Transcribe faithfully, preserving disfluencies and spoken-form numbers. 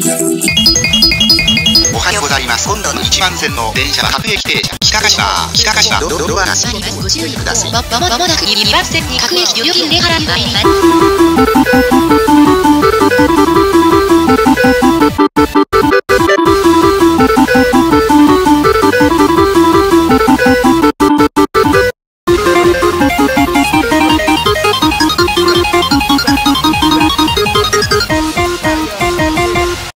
おはようございます。今度のいちばん線の電車は各駅停車。北柏、北柏、ドドドアが閉まります。ご注意ください。ま、まも、まもなくにばん線に各駅料金で払います。